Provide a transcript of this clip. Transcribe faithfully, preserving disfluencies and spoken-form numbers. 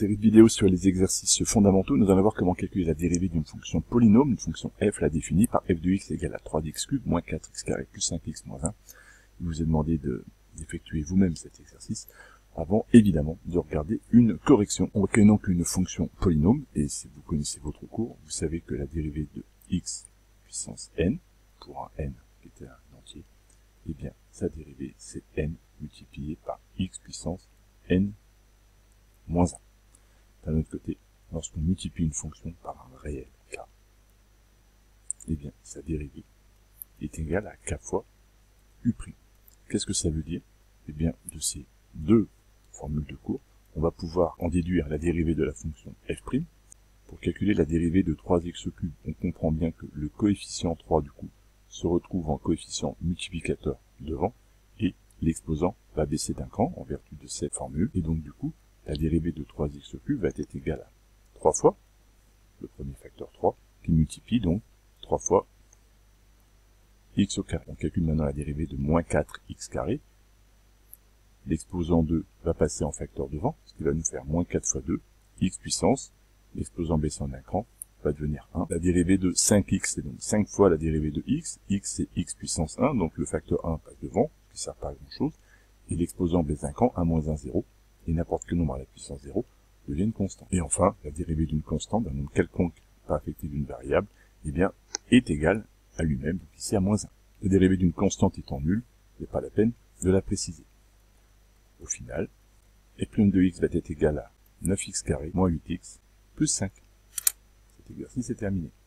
série de vidéos sur les exercices fondamentaux, nous allons voir comment calculer la dérivée d'une fonction polynôme, une fonction f la définie par f de x égale à trois x cube moins quatre x carré plus cinq x moins un. Il vous est demandé de d'effectuer vous-même cet exercice avant, évidemment, de regarder une correction. On recueille donc une fonction polynôme, et si vous connaissez votre cours, vous savez que la dérivée de x puissance n, pour un n qui était un entier, eh bien, sa dérivée, c'est n multiplié par x puissance n moins un. D'un autre côté, lorsqu'on multiplie une fonction par un réel k, eh bien, sa dérivée est égale à k fois u'. Qu'est-ce que ça veut dire? Eh bien, de ces deux formules de cours, on va pouvoir en déduire la dérivée de la fonction f'. Pour calculer la dérivée de trois x cube, on comprend bien que le coefficient trois, du coup, se retrouve en coefficient multiplicateur devant, et l'exposant va baisser d'un cran en vertu de cette formule, et donc du coup, la dérivée de trois x cube va être égale à trois fois le premier facteur trois, qui multiplie donc trois fois x au carré. On calcule maintenant la dérivée de moins quatre x carré. L'exposant deux va passer en facteur devant, ce qui va nous faire moins quatre fois deux, x puissance, l'exposant baissant d'un cran, va devenir un. La dérivée de cinq x, c'est donc cinq fois la dérivée de x, x c'est x puissance un, donc le facteur un passe devant, ce qui ne sert pas à grand chose, et l'exposant baisse d'un cran, un moins un, zéro, et n'importe quel nombre à la puissance zéro devient une constante. Et enfin, la dérivée d'une constante, d'un nombre quelconque pas affecté d'une variable, eh bien, est égale à lui-même, donc ici à moins un. La dérivée d'une constante étant nulle, il n'est pas la peine de la préciser. Au final, f' de x va être égal à neuf x carré moins huit x plus cinq. Cet exercice est terminé.